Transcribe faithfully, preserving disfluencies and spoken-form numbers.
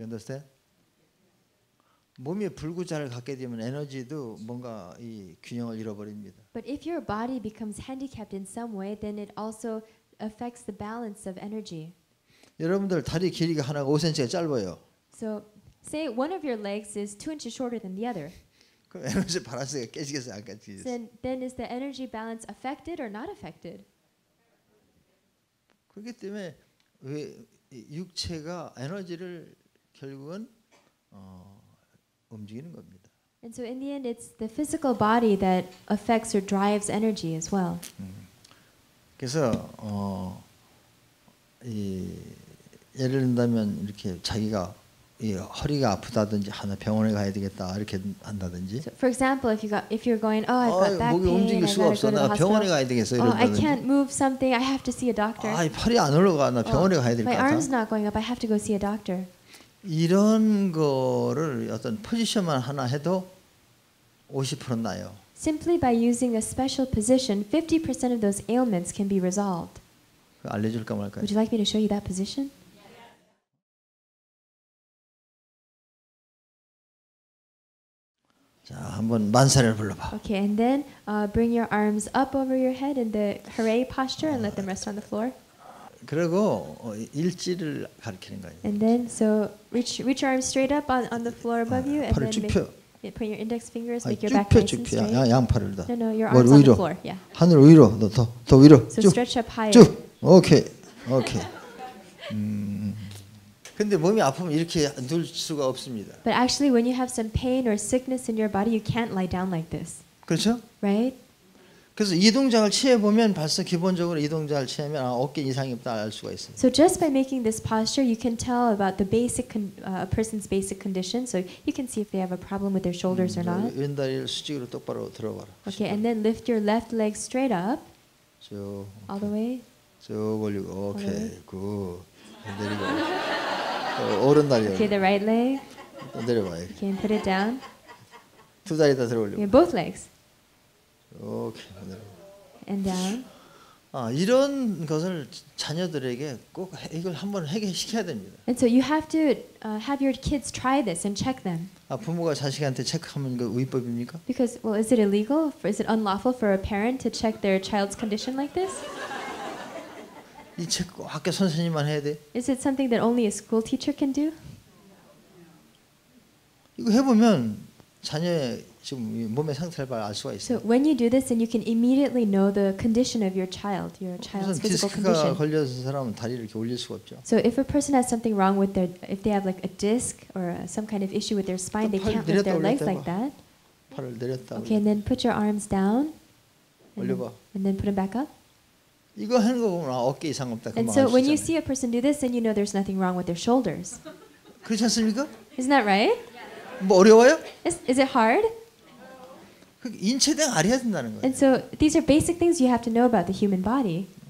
You understand? 몸이 불구자를 갖게 되면 에너지도 뭔가 이 균형을 잃어버립니다. But if your body becomes handicapped in some way, then it also affects the balance of energy. 여러분들 다리 길이가 하나가 오 센티미터가 짧아요. So say one of your legs is two inches shorter than the other. 그럼 에너지 밸런스가 깨지겠어요, 안 깨지겠어요? Then then is the energy balance affected or not affected? 그렇기 때문에 왜 육체가 에너지를 결국은 어, 움직이는 겁니다. And so in the end, it's the physical body that affects or drives energy as well. 음. 그래서 어, 이 예를 든다면 이렇게 자기가 이 허리가 아프다든지 하나 병원에 가야 되겠다 이렇게 한다든지. So for example, if you got if you're going, oh, I've got 어, back 목이 pain, 움직일 I 수가 gotta 없어. go to the 나 병원에 hospital. 가야 되겠어 Oh, I 이런다든지. can't move something. I have to see a doctor. 아, 이 팔이 안 올라가. 나 병원에 Oh, 가야 될 것 my 같아. arm's not going up. I have to go see a doctor. 이런 거를 어떤 포지션만 하나 해도 오십 퍼센트 나요. Simply by using a special position, fifty percent of those ailments can be resolved. 알려줄까 말까요? Would you like me to show you that position? 자, 한번 만사를 불러봐. Okay, and then uh, bring your arms up over your head in the hooray posture and let them rest on the floor. 그리고 어, 일지를 가리키는 거예요. And then so reach reach your arms straight up on, on the floor above you, and 팔을 then 쭉 make, 펴. yeah, put your index fingers, 아니, make your 쭉 back 펴, nice 쭉 and 펴. straight. 양, 양팔을 다. No, no, your 머리 arms on the 위로. floor. Yeah. 하늘 위로. 더, 더, 더 위로. So 쭉. stretch up higher. 쭉. 오케이. 오케이. 음. 근데 몸이 아프면 이렇게 누울 수가 없습니다. But actually, when you have some pain or sickness in your body, you can't lie down like this, 그렇죠? right? 그래서 이 동작을 취해 보면 벌써 기본적으로 이 동작을 취하면 아, 어깨 이상이 없다 알 수가 있어요. So just by making this posture, you can tell about the basic con- uh, a person's basic condition. So you can see if they have a problem with their shoulders or not. 왼다리를 수직으로 똑바로 들어봐라. Okay, and then lift your left leg straight up, 쭉, all the way. 쭉 올리고, 오케이, 네. 굿. 내리고. 또 오른다리 Okay, the right leg. 또 내려봐요. Okay, and put it down. 두 다리 다 들어 올리고. Okay, both legs. 오케이. 내려고. And down. 아, 이런 것을 자녀들에게 꼭 해- 이걸 한번 하게 시켜야 됩니다. And so you have to uh, have your kids try this and check them. 아, 부모가 자식한테 체크하면 그 위법입니까? Because, well, is it illegal? Is it unlawful for a parent to check their child's condition like this? 이 체크 꼭 학교 선생님만 해야 돼? Is it something that only a school teacher can do? 이거 해보면 자녀의 지금 이 몸의 상태를 알 수가 So 있어요. when you do this, then you can immediately know the condition of your child, your 우선 child's physical 디스크가 condition. 걸려서 사람은 다리를 이렇게 올릴 수가 없죠. So if a person has something wrong with their, if they have like a disc or uh, some kind of issue with their spine, they 팔 can't lift their 내렸다 legs 올렸다 like that. 팔을 내렸다 Okay, and then put your arms down. And then, 올려봐. and then put them back up. 이거 하는 거 보면 아, 어깨 이상 없다. And 그만 so when you 아시잖아요. see a person do this, then you know there's nothing wrong with their shoulders. 그렇지 않습니까? Isn't that right? 뭐 어려워요? Is, is it hard? 그 인체대응 알아야 된다는 거예요. And so these are basic things you have to know about the human body.